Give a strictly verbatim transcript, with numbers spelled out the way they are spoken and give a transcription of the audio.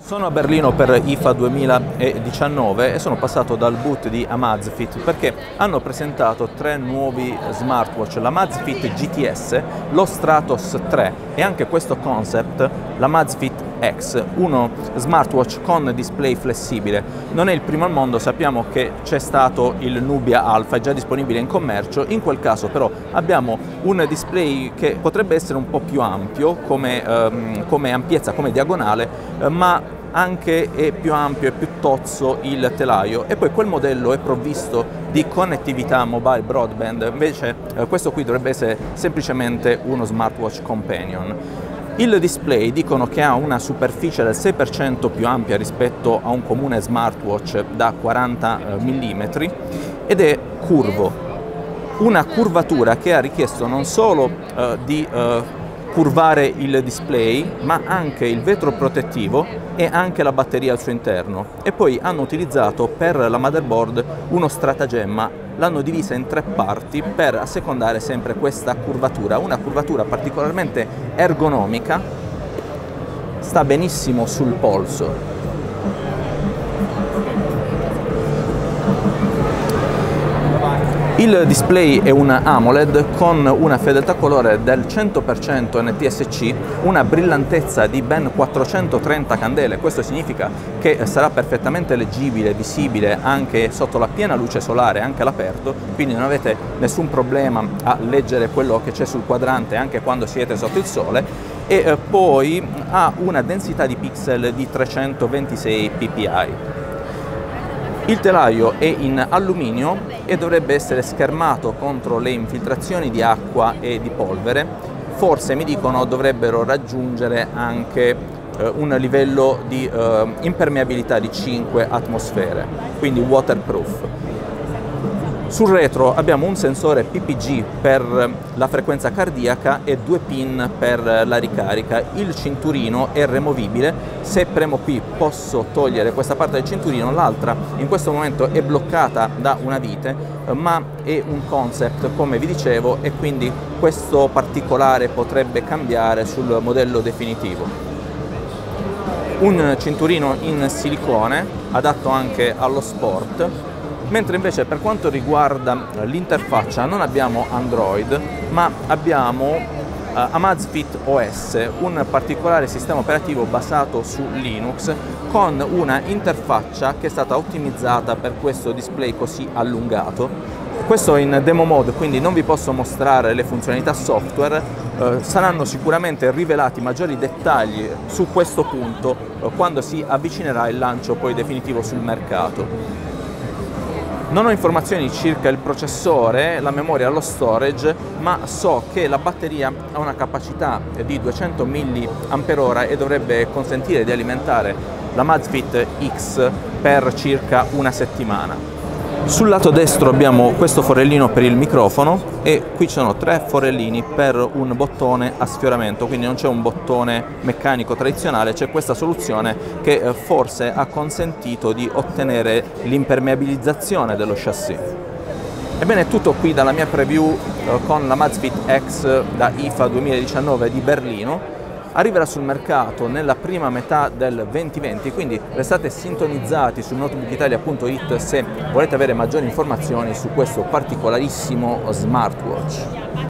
Sono a Berlino per I F A duemiladiciannove e sono passato dal booth di Amazfit perché hanno presentato tre nuovi smartwatch, l'Amazfit G T S, lo Stratos tre e anche questo concept, l'Amazfit X, uno smartwatch con display flessibile. Non è il primo al mondo, sappiamo che c'è stato il Nubia Alpha, è già disponibile in commercio, in quel caso però abbiamo un display che potrebbe essere un po' più ampio come, ehm, come ampiezza, come diagonale, eh, ma anche è più ampio e più tozzo il telaio, e poi quel modello è provvisto di connettività mobile broadband, invece eh, questo qui dovrebbe essere semplicemente uno smartwatch companion. Il display dicono che ha una superficie del sei per cento più ampia rispetto a un comune smartwatch da quaranta millimetri ed è curvo, una curvatura che ha richiesto non solo eh, di eh, curvare il display, ma anche il vetro protettivo e anche la batteria al suo interno. E poi hanno utilizzato per la motherboard uno stratagemma, l'hanno divisa in tre parti per assecondare sempre questa curvatura, una curvatura particolarmente ergonomica, sta benissimo sul polso. Il display è un AMOLED con una fedeltà colore del cento per cento N T S C, una brillantezza di ben quattrocentotrenta candele. Questo significa che sarà perfettamente leggibile, visibile anche sotto la piena luce solare, anche all'aperto, quindi non avete nessun problema a leggere quello che c'è sul quadrante anche quando siete sotto il sole. E eh, poi ha una densità di pixel di trecentoventisei ppi. Il telaio è in alluminio e dovrebbe essere schermato contro le infiltrazioni di acqua e di polvere. Forse, mi dicono, dovrebbero raggiungere anche eh, un livello di eh, impermeabilità di cinque atmosfere, quindi waterproof. Sul retro abbiamo un sensore P P G per la frequenza cardiaca e due pin per la ricarica. Il cinturino è removibile, se premo qui posso togliere questa parte del cinturino, l'altra in questo momento è bloccata da una vite, ma è un concept, come vi dicevo, e quindi questo particolare potrebbe cambiare sul modello definitivo. Un cinturino in silicone adatto anche allo sport. Mentre invece per quanto riguarda l'interfaccia non abbiamo Android, ma abbiamo uh, Amazfit O S, un particolare sistema operativo basato su Linux, con una interfaccia che è stata ottimizzata per questo display così allungato. Questo in demo mode, quindi non vi posso mostrare le funzionalità software, uh, saranno sicuramente rivelati maggiori dettagli su questo punto uh, quando si avvicinerà il lancio poi definitivo sul mercato. Non ho informazioni circa il processore, la memoria, lo storage, ma so che la batteria ha una capacità di duecento milliamperi ora e dovrebbe consentire di alimentare l'Amazfit X per circa una settimana. Sul lato destro abbiamo questo forellino per il microfono e qui ci sono tre forellini per un bottone a sfioramento, quindi non c'è un bottone meccanico tradizionale, c'è questa soluzione che forse ha consentito di ottenere l'impermeabilizzazione dello chassis. Ebbene, è tutto qui dalla mia preview con l'Amazfit X da I F A duemiladiciannove di Berlino. Arriverà sul mercato nella prima metà del duemilaventi, quindi restate sintonizzati su notebook italia punto it se volete avere maggiori informazioni su questo particolarissimo smartwatch.